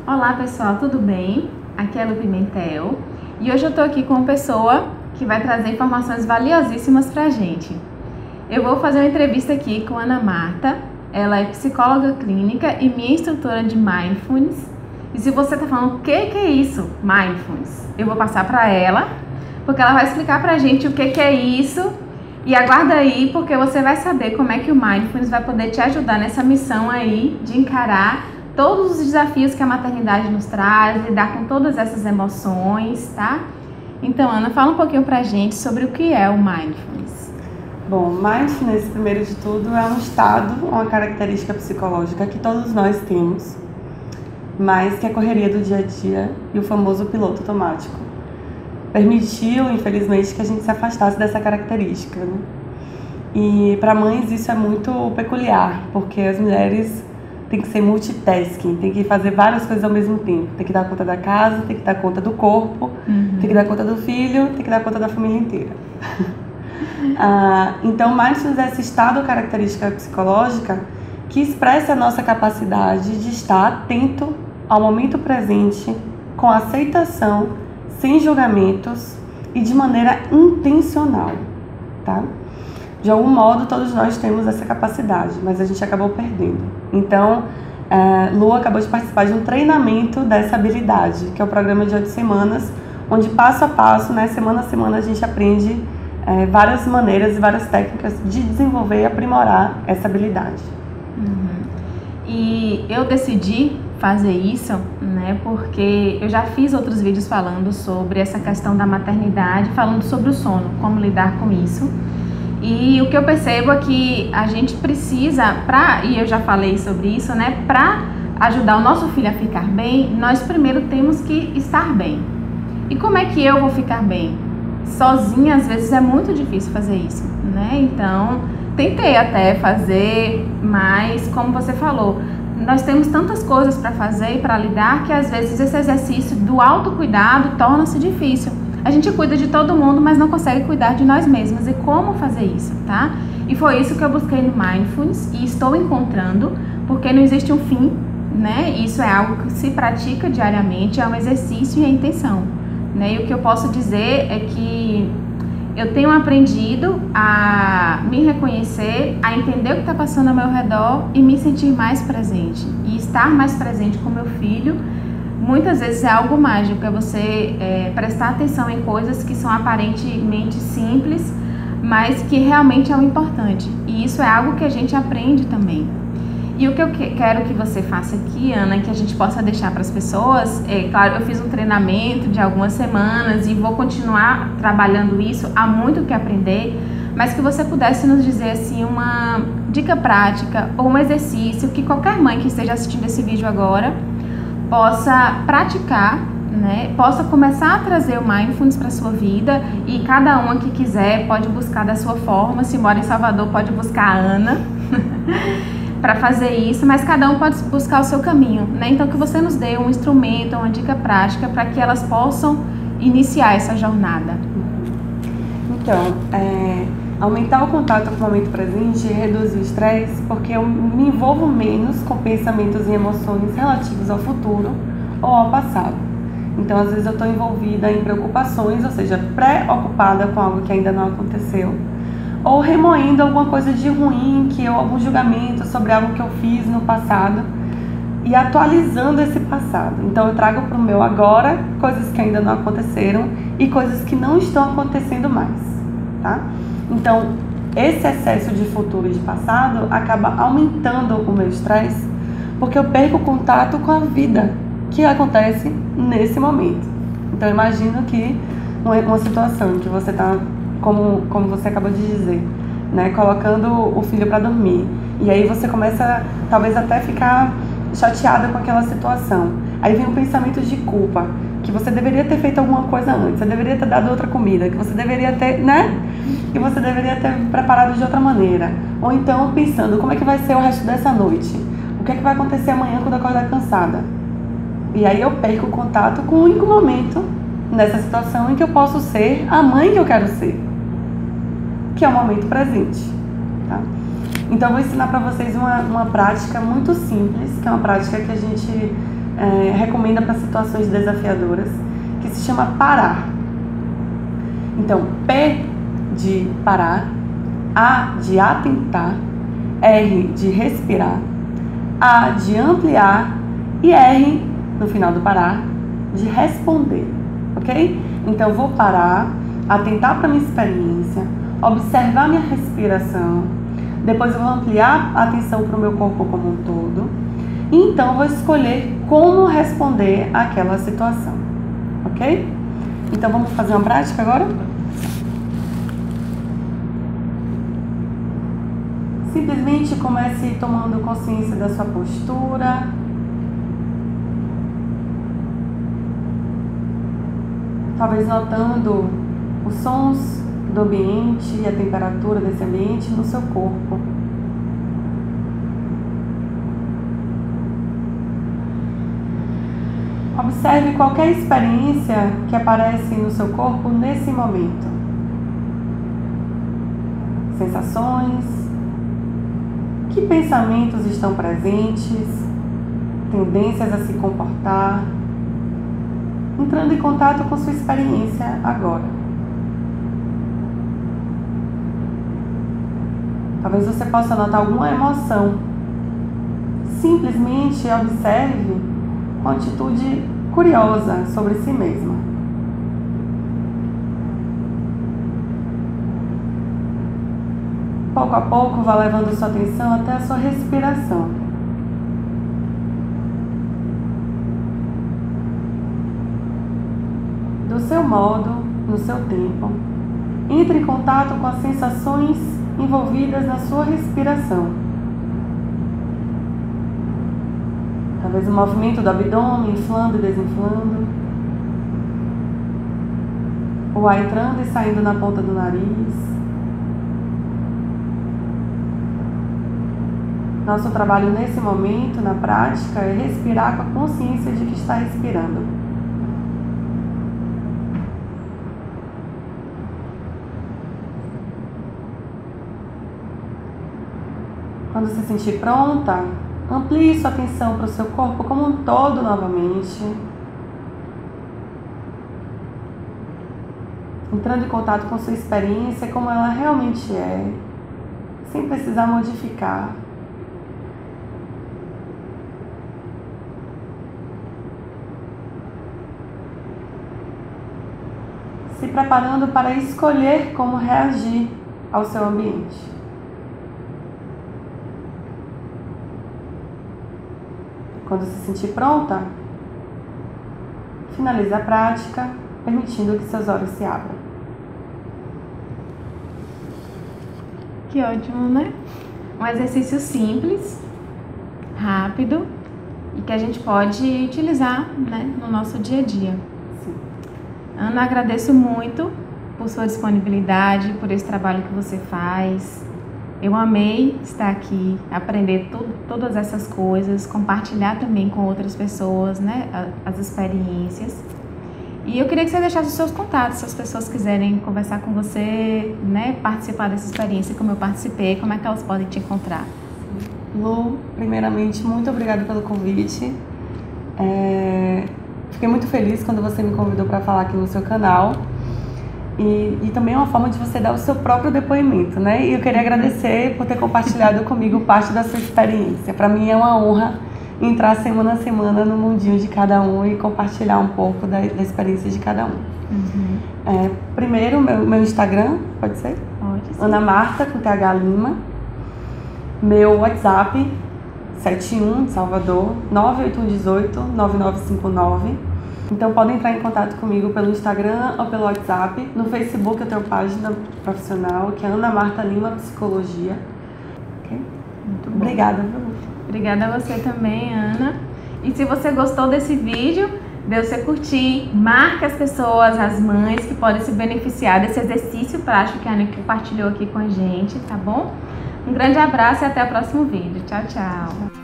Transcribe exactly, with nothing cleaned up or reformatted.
Olá pessoal, tudo bem? Aqui é a Lu Pimentel e hoje eu estou aqui com uma pessoa que vai trazer informações valiosíssimas pra gente. Eu vou fazer uma entrevista aqui com a Ana Marta, ela é psicóloga clínica e minha instrutora de Mindfulness. E se você tá falando o que, que é isso, Mindfulness, eu vou passar para ela, porque ela vai explicar pra gente o que, que é isso. E aguarda aí, porque você vai saber como é que o Mindfulness vai poder te ajudar nessa missão aí de encarar todos os desafios que a maternidade nos traz, lidar com todas essas emoções, tá? Então, Ana, fala um pouquinho pra gente sobre o que é o Mindfulness. Bom, Mindfulness, primeiro de tudo, é um estado, uma característica psicológica que todos nós temos, mas que a correria do dia a dia e o famoso piloto automático permitiu, infelizmente, que a gente se afastasse dessa característica, né? E para mães isso é muito peculiar, porque as mulheres têm que ser multitasking, tem que fazer várias coisas ao mesmo tempo. Tem que dar conta da casa, tem que dar conta do corpo, uhum. tem que dar conta do filho, tem que dar conta da família inteira. ah, então, Mindfulness é esse estado característica psicológica que expressa a nossa capacidade de estar atento ao momento presente, com aceitação, sem julgamentos e de maneira intencional, tá? De algum modo, todos nós temos essa capacidade, mas a gente acabou perdendo. Então, uh, Lu acabou de participar de um treinamento dessa habilidade, que é o programa de oito semanas, onde passo a passo, né, semana a semana, a gente aprende uh, várias maneiras e várias técnicas de desenvolver e aprimorar essa habilidade. Uhum. E eu decidi fazer isso, né, porque eu já fiz outros vídeos falando sobre essa questão da maternidade, falando sobre o sono, como lidar com isso. E o que eu percebo é que a gente precisa, pra, e eu já falei sobre isso, né, para ajudar o nosso filho a ficar bem, nós primeiro temos que estar bem. E como é que eu vou ficar bem? Sozinha, às vezes, é muito difícil fazer isso, né? Então, tentei até fazer, mas como você falou, nós temos tantas coisas para fazer e para lidar que às vezes esse exercício do autocuidado torna-se difícil. A gente cuida de todo mundo, mas não consegue cuidar de nós mesmos. E como fazer isso, tá? E foi isso que eu busquei no Mindfulness e estou encontrando, porque não existe um fim, né? Isso é algo que se pratica diariamente, é um exercício e a intenção, né? E o que eu posso dizer é que eu tenho aprendido a me reconhecer, a entender o que está passando ao meu redor e me sentir mais presente. E estar mais presente com meu filho, muitas vezes é algo mágico, é você é, prestar atenção em coisas que são aparentemente simples, mas que realmente é o importante. E isso é algo que a gente aprende também. E o que eu quero que você faça aqui, Ana, que a gente possa deixar para as pessoas, é claro, eu fiz um treinamento de algumas semanas e vou continuar trabalhando isso, há muito o que aprender, mas que você pudesse nos dizer assim uma dica prática ou um exercício que qualquer mãe que esteja assistindo esse vídeo agora possa praticar, né? Possa começar a trazer o Mindfulness para a sua vida, e cada uma que quiser pode buscar da sua forma. Se mora em Salvador, pode buscar a Ana para fazer isso, mas cada um pode buscar o seu caminho, né? Então que você nos dê um instrumento, uma dica prática para que elas possam iniciar essa jornada. Então, é, aumentar o contato com o momento presente e reduzir o estresse, porque eu me envolvo menos com pensamentos e emoções relativos ao futuro ou ao passado. Então, às vezes eu estou envolvida em preocupações, ou seja, preocupada com algo que ainda não aconteceu, ou remoendo alguma coisa de ruim, que eu, algum julgamento sobre algo que eu fiz no passado, e atualizando esse passado. Então eu trago para o meu agora coisas que ainda não aconteceram e coisas que não estão acontecendo mais, tá? Então esse excesso de futuro e de passado acaba aumentando o meu estresse, porque eu perco o contato com a vida que acontece nesse momento. Então imagino que uma, uma situação em que você está, Como, como você acabou de dizer, né, colocando o filho para dormir, e aí você começa talvez até ficar chateada com aquela situação. Aí vem um pensamento de culpa, que você deveria ter feito alguma coisa antes, você deveria ter dado outra comida, que você deveria ter, né, que você deveria ter preparado de outra maneira. Ou então pensando, como é que vai ser o resto dessa noite? O que é que vai acontecer amanhã quando eu acordar cansada? E aí eu perco o contato com o único momento nessa situação em que eu posso ser a mãe que eu quero ser, que é o momento presente, tá? Então eu vou ensinar para vocês uma, uma prática muito simples, que é uma prática que a gente é, recomenda para situações desafiadoras, que se chama parar. Então, P de parar, A de atentar, R de respirar, A de ampliar e R, no final do parar, de responder, ok? Então, eu vou parar, atentar para a minha experiência, observar minha respiração, depois eu vou ampliar a atenção para o meu corpo como um todo, e então eu vou escolher como responder àquela situação, ok? Então, vamos fazer uma prática agora? Simplesmente comece tomando consciência da sua postura. Talvez notando os sons do ambiente e a temperatura desse ambiente no seu corpo. Observe qualquer experiência que aparece no seu corpo nesse momento. Sensações, que pensamentos estão presentes, tendências a se comportar, entrando em contato com sua experiência agora. Talvez você possa notar alguma emoção. Simplesmente observe com atitude curiosa sobre si mesma. Pouco a pouco, vá levando sua atenção até a sua respiração. Do seu modo, no seu tempo, entre em contato com as sensações envolvidas na sua respiração. Talvez o movimento do abdômen inflando e desinflando, o ar entrando e saindo na ponta do nariz. Nosso trabalho nesse momento, na prática, é respirar com a consciência de que está respirando. Quando se sentir pronta, amplie sua atenção para o seu corpo como um todo novamente. Entrando em contato com sua experiência como ela realmente é, sem precisar modificar. Se preparando para escolher como reagir ao seu ambiente. Quando se sentir pronta, finalize a prática, permitindo que seus olhos se abram. Que ótimo, né? Um exercício simples, rápido e que a gente pode utilizar, né, no nosso dia a dia. Sim. Ana, agradeço muito por sua disponibilidade, por esse trabalho que você faz. Eu amei estar aqui, aprender tudo, todas essas coisas, compartilhar também com outras pessoas, né, as experiências. E eu queria que você deixasse os seus contatos, se as pessoas quiserem conversar com você, né, participar dessa experiência como eu participei, como é que elas podem te encontrar? Lu, primeiramente, muito obrigada pelo convite. É... Fiquei muito feliz quando você me convidou para falar aqui no seu canal. E, e também é uma forma de você dar o seu próprio depoimento, né? E eu queria agradecer por ter compartilhado comigo parte da sua experiência. Para mim é uma honra entrar semana a semana no mundinho de cada um e compartilhar um pouco da, da experiência de cada um. Uhum. É, primeiro, meu, meu Instagram, pode ser? Pode ser. Ana Marta, com T H Lima. Meu WhatsApp, sete um de Salvador, nove oito um um oito, nove nove cinco nove. Então podem entrar em contato comigo pelo Instagram ou pelo WhatsApp. No Facebook eu tenho página profissional, que é Ana Marta Lima Psicologia. Okay? Muito bom. Obrigada, viu? Obrigada a você também, Ana. E se você gostou desse vídeo, dê você curtir, marque as pessoas, as mães que podem se beneficiar desse exercício prático que a Ana compartilhou aqui com a gente, tá bom? Um grande abraço e até o próximo vídeo. Tchau, tchau.